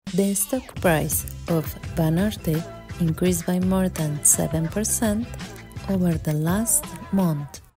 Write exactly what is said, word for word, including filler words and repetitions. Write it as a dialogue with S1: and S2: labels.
S1: The stock price of Banorte increased by more than seven percent over the last month.